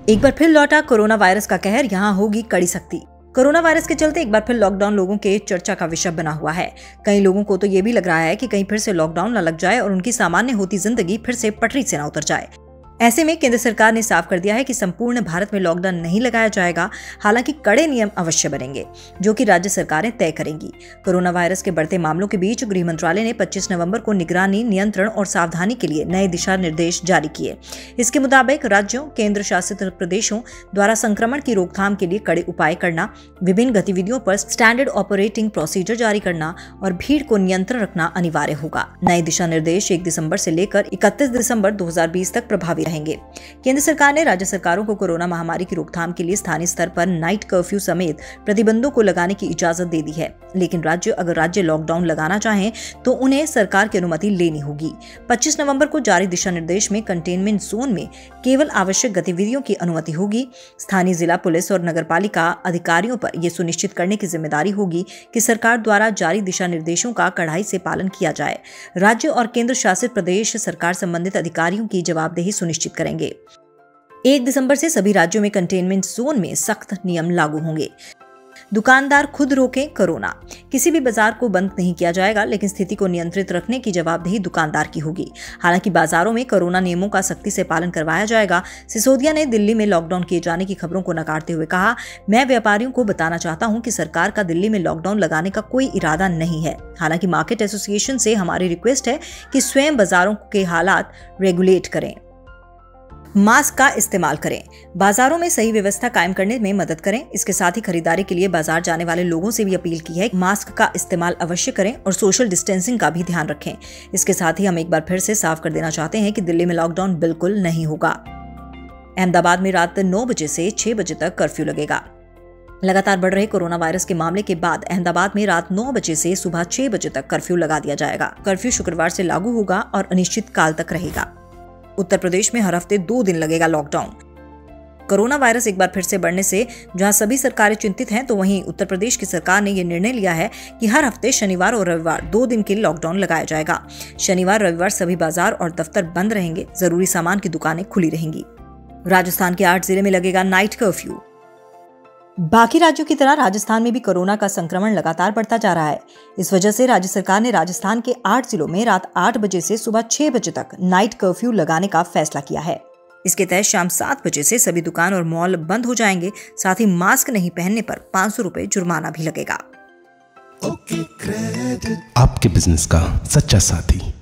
एक बार फिर लौटा कोरोना वायरस का कहर, यहाँ होगी कड़ी सख्ती। कोरोना वायरस के चलते एक बार फिर लॉकडाउन लोगों के चर्चा का विषय बना हुआ है। कई लोगों को तो ये भी लग रहा है कि कहीं फिर से लॉकडाउन न लग जाए और उनकी सामान्य होती जिंदगी फिर से पटरी से न उतर जाए। ऐसे में केंद्र सरकार ने साफ कर दिया है कि संपूर्ण भारत में लॉकडाउन नहीं लगाया जाएगा। हालांकि कड़े नियम अवश्य बनेंगे, जो कि राज्य सरकारें तय करेंगी। कोरोना वायरस के बढ़ते मामलों के बीच गृह मंत्रालय ने 25 नवंबर को निगरानी, नियंत्रण और सावधानी के लिए नए दिशा निर्देश जारी किए। इसके मुताबिक राज्यों, केंद्र शासित प्रदेशों द्वारा संक्रमण की रोकथाम के लिए कड़े उपाय करना, विभिन्न गतिविधियों पर स्टैंडर्ड ऑपरेटिंग प्रोसीजर जारी करना और भीड़ को नियंत्रण रखना अनिवार्य होगा। नए दिशा निर्देश 1 दिसंबर से लेकर 31 दिसंबर 2020 तक प्रभावी रहेंगे। केंद्र सरकार ने राज्य सरकारों को कोरोना महामारी की रोकथाम के लिए स्थानीय स्तर पर नाइट कर्फ्यू समेत प्रतिबंधों को लगाने की इजाजत दे दी है। लेकिन अगर राज्य लॉकडाउन लगाना चाहें तो उन्हें सरकार की अनुमति लेनी होगी। 25 नवंबर को जारी दिशा निर्देश में कंटेनमेंट जोन में केवल आवश्यक गतिविधियों की अनुमति होगी। स्थानीय जिला पुलिस और नगरपालिका अधिकारियों पर यह सुनिश्चित करने की जिम्मेदारी होगी कि सरकार द्वारा जारी दिशा निर्देशों का कड़ाई से पालन किया जाए। राज्य और केंद्र शासित प्रदेश सरकार संबंधित अधिकारियों की जवाबदेही सुनिश्चित करेंगे। 1 दिसंबर से सभी राज्यों में कंटेनमेंट जोन में सख्त नियम लागू होंगे। दुकानदार खुद रोकें कोरोना। किसी भी बाजार को बंद नहीं किया जाएगा, लेकिन स्थिति को नियंत्रित रखने की जवाबदेही दुकानदार की होगी। हालांकि बाजारों में कोरोना नियमों का सख्ती से पालन करवाया जाएगा। सिसोदिया ने दिल्ली में लॉकडाउन किए जाने की खबरों को नकारते हुए कहा, मैं व्यापारियों को बताना चाहता हूं कि सरकार का दिल्ली में लॉकडाउन लगाने का कोई इरादा नहीं है। हालांकि मार्केट एसोसिएशन से हमारी रिक्वेस्ट है कि स्वयं बाजारों के हालात रेगुलेट करें। मास्क का इस्तेमाल करें। बाजारों में सही व्यवस्था कायम करने में मदद करें। इसके साथ ही खरीदारी के लिए बाजार जाने वाले लोगों से भी अपील की है कि मास्क का इस्तेमाल अवश्य करें और सोशल डिस्टेंसिंग का भी ध्यान रखें। इसके साथ ही हम एक बार फिर से साफ कर देना चाहते हैं कि दिल्ली में लॉकडाउन बिल्कुल नहीं होगा। अहमदाबाद में रात 9 बजे से 6 बजे तक कर्फ्यू लगेगा। लगातार बढ़ रहे कोरोना वायरस के मामले के बाद अहमदाबाद में रात 9 बजे से सुबह 6 बजे तक कर्फ्यू लगा दिया जाएगा। कर्फ्यू शुक्रवार से लागू होगा और अनिश्चित काल तक रहेगा। उत्तर प्रदेश में हर हफ्ते 2 दिन लगेगा लॉकडाउन। कोरोना वायरस एक बार फिर से बढ़ने से जहां सभी सरकारें चिंतित हैं, तो वहीं उत्तर प्रदेश की सरकार ने यह निर्णय लिया है कि हर हफ्ते शनिवार और रविवार 2 दिन के लिए लॉकडाउन लगाया जाएगा। शनिवार रविवार सभी बाजार और दफ्तर बंद रहेंगे। जरूरी सामान की दुकानें खुली रहेंगी। राजस्थान के 8 जिले में लगेगा नाइट कर्फ्यू। बाकी राज्यों की तरह राजस्थान में भी कोरोना का संक्रमण लगातार बढ़ता जा रहा है। इस वजह से राज्य सरकार ने राजस्थान के 8 जिलों में रात 8 बजे से सुबह 6 बजे तक नाइट कर्फ्यू लगाने का फैसला किया है। इसके तहत शाम 7 बजे से सभी दुकान और मॉल बंद हो जाएंगे। साथ ही मास्क नहीं पहनने पर 500 रुपए जुर्माना भी लगेगा। आपके बिजनेस का सच्चा साथी।